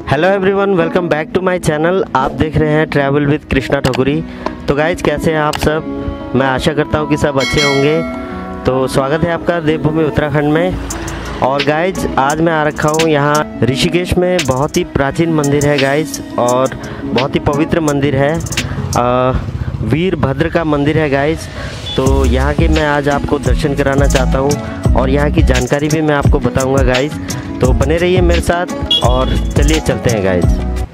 Hello everyone, welcome back to my channel. आप देख रहे हैं ट्रैवल विद कृष्णा ठकुरी। तो गाइज, कैसे हैं आप सब? मैं आशा करता हूं कि सब अच्छे होंगे। तो स्वागत है आपका देवभूमि उत्तराखंड में। और गाइज, आज मैं आ रखा हूं यहाँ ऋषिकेश में। बहुत ही प्राचीन मंदिर है गाइज, और बहुत ही पवित्र मंदिर है। वीरभद्र का मंदिर है गाइज। तो यहाँ के मैं आज आपको दर्शन कराना चाहता हूँ और यहाँ की जानकारी भी मैं आपको बताऊँगा गाइज। तो बने रहिए मेरे साथ और चलिए चलते हैं गाइज।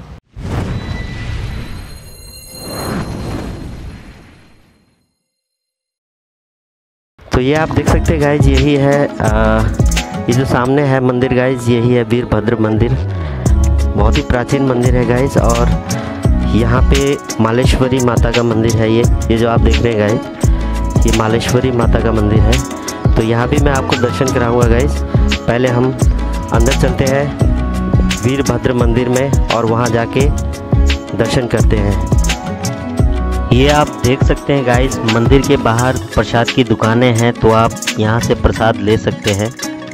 तो ये आप देख सकते हैं गाइज, यही है ये जो सामने है मंदिर गाइज, यही है वीरभद्र मंदिर। बहुत ही प्राचीन मंदिर है गाइज। और यहाँ पे मालेश्वरी माता का मंदिर है। ये जो आप देख रहे हैं गाइज, ये मालेश्वरी माता का मंदिर है। तो यहाँ भी मैं आपको दर्शन कराऊंगा गाइज। पहले हम अंदर चलते हैं वीरभद्र मंदिर में और वहाँ जाके दर्शन करते हैं। ये आप देख सकते हैं गाइज, मंदिर के बाहर प्रसाद की दुकानें हैं, तो आप यहाँ से प्रसाद ले सकते हैं।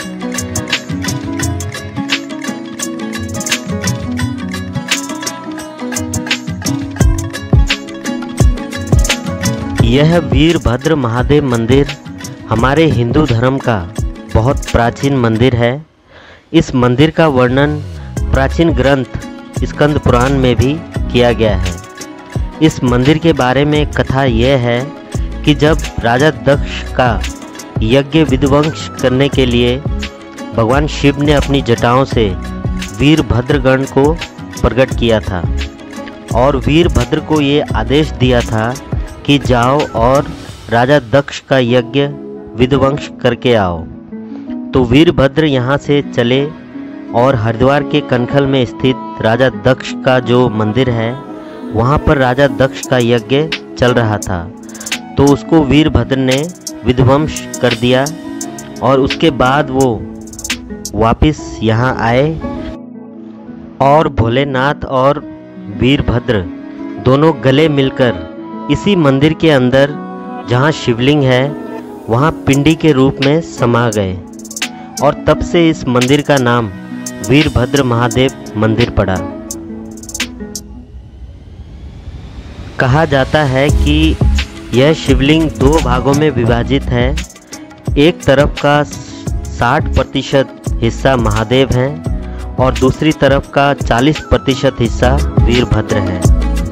यह वीरभद्र महादेव मंदिर हमारे हिंदू धर्म का बहुत प्राचीन मंदिर है। इस मंदिर का वर्णन प्राचीन ग्रंथ स्कंद पुराण में भी किया गया है। इस मंदिर के बारे में कथा यह है कि जब राजा दक्ष का यज्ञ विध्वंस करने के लिए भगवान शिव ने अपनी जटाओं से वीरभद्रगण को प्रकट किया था और वीरभद्र को ये आदेश दिया था कि जाओ और राजा दक्ष का यज्ञ विध्वंस करके आओ। तो वीरभद्र यहाँ से चले और हरिद्वार के कनखल में स्थित राजा दक्ष का जो मंदिर है, वहाँ पर राजा दक्ष का यज्ञ चल रहा था। तो उसको वीरभद्र ने विध्वंस कर दिया और उसके बाद वो वापस यहाँ आए और भोलेनाथ और वीरभद्र दोनों गले मिलकर इसी मंदिर के अंदर जहाँ शिवलिंग है वहाँ पिंडी के रूप में समा गए और तब से इस मंदिर का नाम वीरभद्र महादेव मंदिर पड़ा। कहा जाता है कि यह शिवलिंग दो भागों में विभाजित है। एक तरफ का 60% हिस्सा महादेव है और दूसरी तरफ का 40% हिस्सा वीरभद्र है।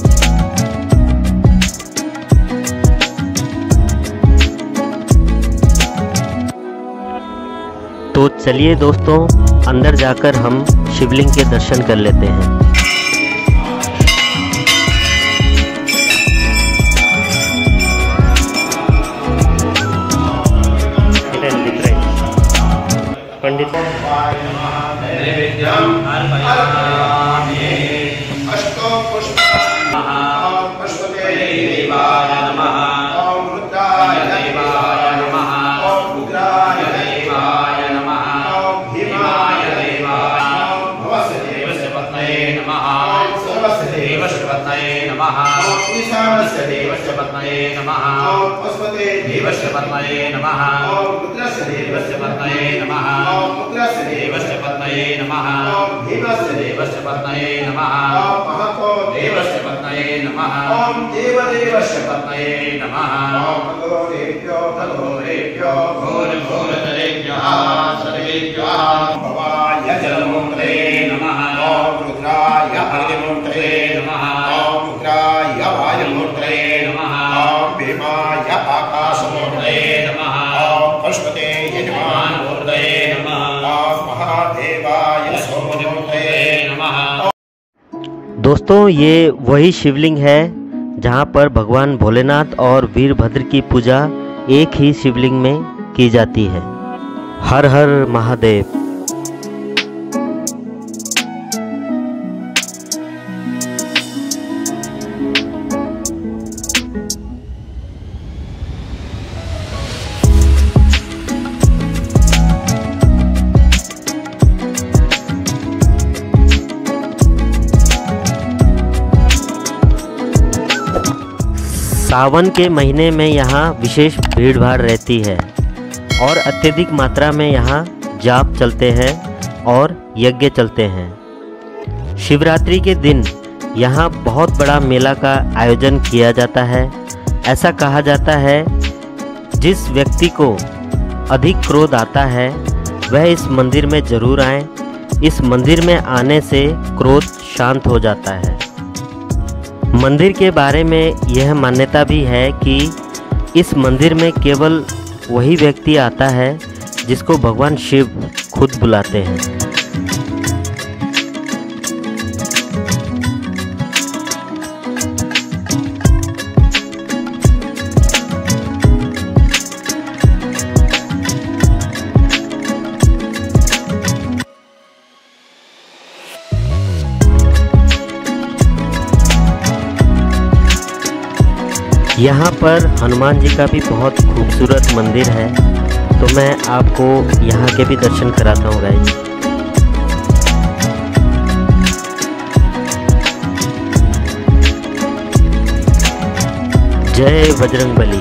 तो चलिए दोस्तों, अंदर जाकर हम शिवलिंग के दर्शन कर लेते हैं। पंडित ईशानस्य देवस्य पत्नये नमः। पशुपते देवस्य पत्नये नमः। रुद्रस्य देवस्य पत्नये नमः। रुद्रस्य देवस्य पत्नये नमः। भीमस्य देवस्य पत्नये नमः। महतो देवस्य पत्नये नमः। ओम देवदेवस्य पत्नये नमः। तलोरेभ्यो तलोरेभ्यो घोरघोरतरेभ्यः सर्वेभ्यः भवाय जलमूर्तये नमः। ओम रुद्राय हरिमूर्तये नमः। ओम रुद्राय वायुमूर्तये नमः। ओम भीमाय आकाशमूर्तये नमः। ओम पशुपते यजमानमूर्तये नमः। ओम महादेवाय सोममूर्तये नमः। दोस्तों, ये वही शिवलिंग है जहाँ पर भगवान भोलेनाथ और वीरभद्र की पूजा एक ही शिवलिंग में की जाती है। हर हर महादेव। सावन के महीने में यहाँ विशेष भीड़ भाड़ रहती है और अत्यधिक मात्रा में यहाँ जाप चलते हैं और यज्ञ चलते हैं। शिवरात्रि के दिन यहाँ बहुत बड़ा मेला का आयोजन किया जाता है। ऐसा कहा जाता है जिस व्यक्ति को अधिक क्रोध आता है वह इस मंदिर में ज़रूर आए। इस मंदिर में आने से क्रोध शांत हो जाता है। मंदिर के बारे में यह मान्यता भी है कि इस मंदिर में केवल वही व्यक्ति आता है जिसको भगवान शिव खुद बुलाते हैं। यहाँ पर हनुमान जी का भी बहुत खूबसूरत मंदिर है, तो मैं आपको यहाँ के भी दर्शन कराता हूँ गाइस। जय बजरंगबली।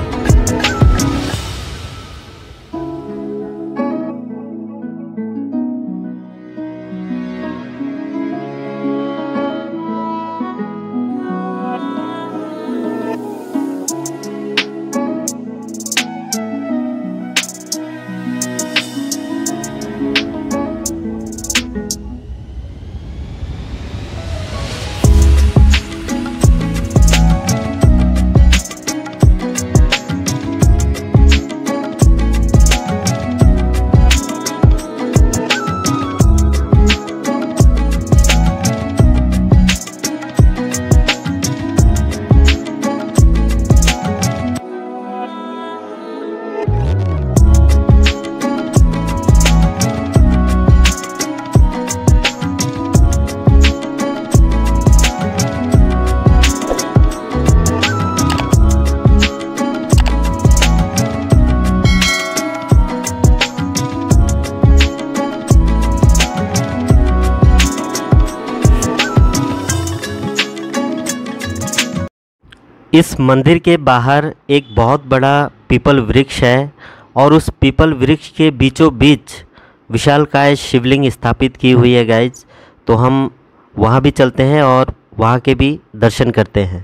इस मंदिर के बाहर एक बहुत बड़ा पीपल वृक्ष है और उस पीपल वृक्ष के बीचों बीच विशालकाय शिवलिंग स्थापित की हुई है गाइज। तो हम वहाँ भी चलते हैं और वहाँ के भी दर्शन करते हैं।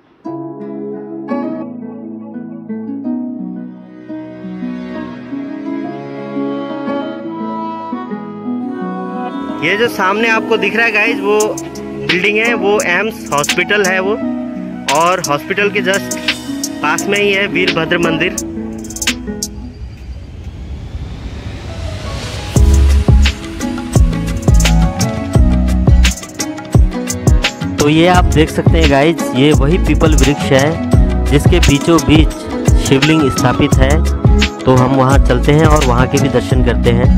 ये जो सामने आपको दिख रहा है गाइज वो बिल्डिंग है, वो एम्स हॉस्पिटल है वो, और हॉस्पिटल के जस्ट पास में ही है वीरभद्र मंदिर। तो ये आप देख सकते हैं गाइज, ये वही पीपल वृक्ष है जिसके बीचों बीच शिवलिंग स्थापित है। तो हम वहाँ चलते हैं और वहाँ के भी दर्शन करते हैं।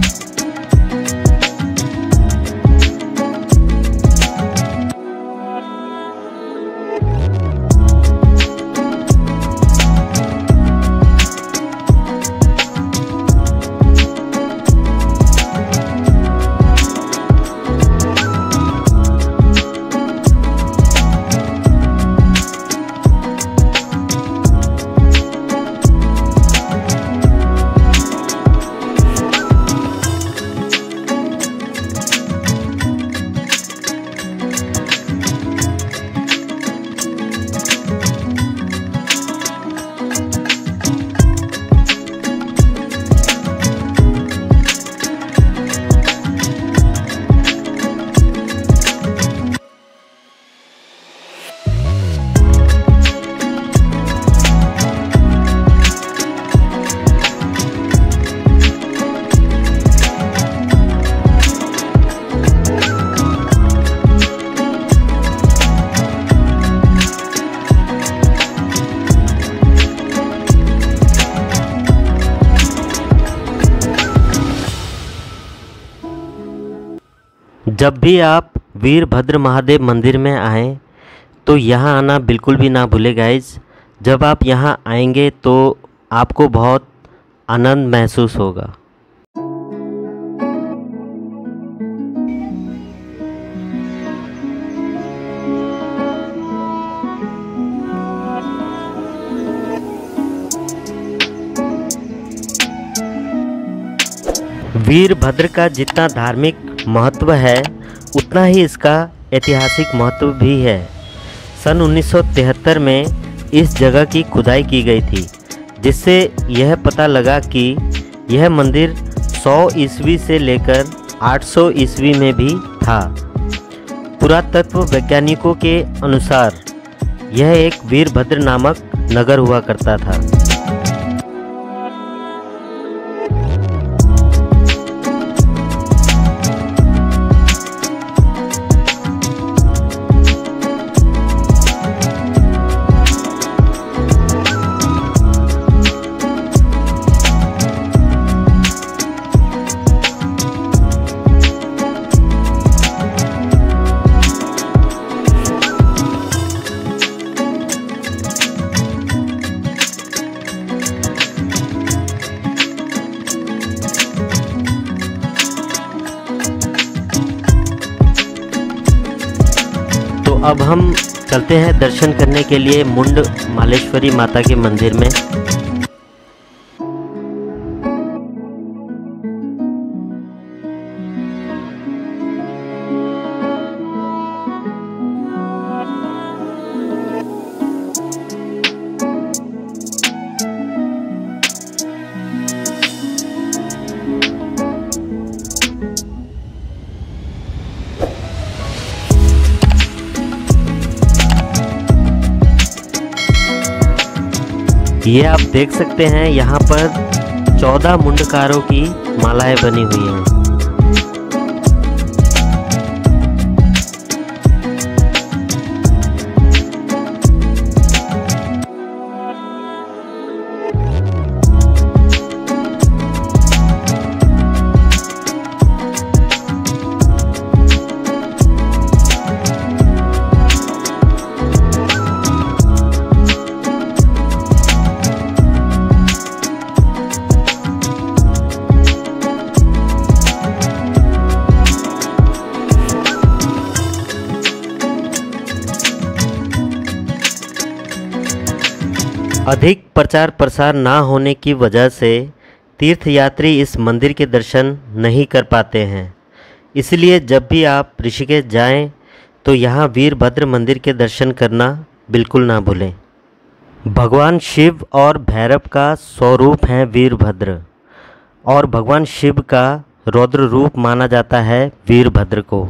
जब भी आप वीरभद्र महादेव मंदिर में आएँ तो यहाँ आना बिल्कुल भी ना भूलें गाइज। जब आप यहाँ आएंगे तो आपको बहुत आनंद महसूस होगा। वीरभद्र का जितना धार्मिक महत्व है उतना ही इसका ऐतिहासिक महत्व भी है। सन 1973 में इस जगह की खुदाई की गई थी, जिससे यह पता लगा कि यह मंदिर 100 ईस्वी से लेकर 800 ईस्वी में भी था। पुरातत्व वैज्ञानिकों के अनुसार यह एक वीरभद्र नामक नगर हुआ करता था। तो अब हम चलते हैं दर्शन करने के लिए मुंड मालेश्वरी माता के मंदिर में। ये आप देख सकते हैं, यहाँ पर 14 मुंडकारों की मालाएं बनी हुई हैं। अधिक प्रचार प्रसार ना होने की वजह से तीर्थयात्री इस मंदिर के दर्शन नहीं कर पाते हैं। इसलिए जब भी आप ऋषिकेश जाएं तो यहाँ वीरभद्र मंदिर के दर्शन करना बिल्कुल ना भूलें। भगवान शिव और भैरव का स्वरूप है वीरभद्र, और भगवान शिव का रौद्र रूप माना जाता है वीरभद्र को।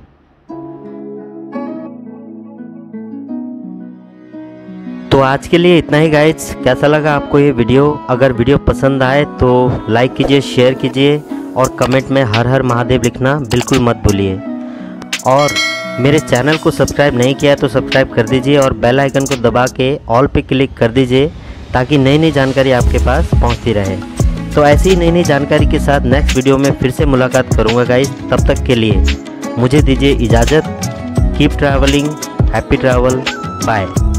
तो आज के लिए इतना ही गाइज। कैसा लगा आपको ये वीडियो? अगर वीडियो पसंद आए तो लाइक कीजिए, शेयर कीजिए और कमेंट में हर हर महादेव लिखना बिल्कुल मत भूलिए। और मेरे चैनल को सब्सक्राइब नहीं किया तो सब्सक्राइब कर दीजिए और बेल आइकन को दबा के ऑल पे क्लिक कर दीजिए, ताकि नई नई जानकारी आपके पास पहुंचती रहे। तो ऐसी ही नई नई जानकारी के साथ नेक्स्ट वीडियो में फिर से मुलाकात करूँगा गाइज। तब तक के लिए मुझे दीजिए इजाज़त। Keep travelling, happy travel, bye.